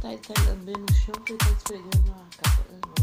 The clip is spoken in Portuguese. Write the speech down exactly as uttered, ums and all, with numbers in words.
Tá, ele tá lambendo o chão porque ele tá esfregando a capa.